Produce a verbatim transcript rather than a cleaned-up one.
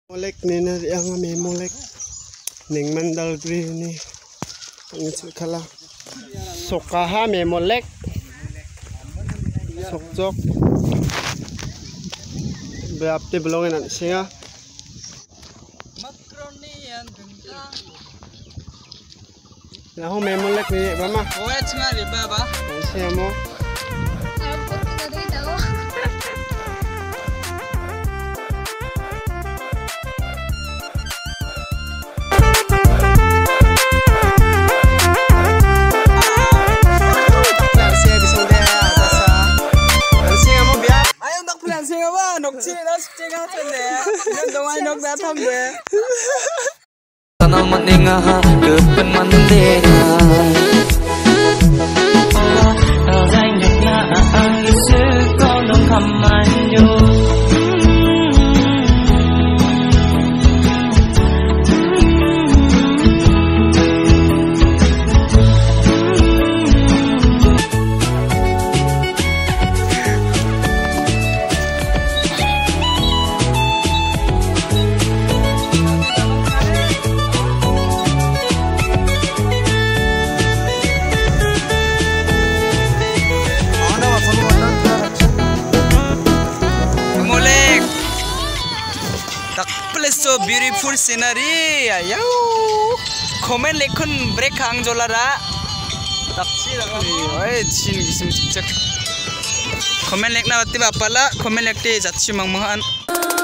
Molek ni na yang kami molek ning mandal grill ni ang kala sokaha me molek sokjok beapte belongan an singa makroni an dengkang nah me molek ni bama oet ngari baba siamo Tanah menengah ke penmandengan Allah banyak nak angin sekolah kamanyo so beautiful scenery ayo comment lekun break hang jolara takchi rakani oi chin gisum chik comment lekna batti bapala comment lekte jatchi mangmahan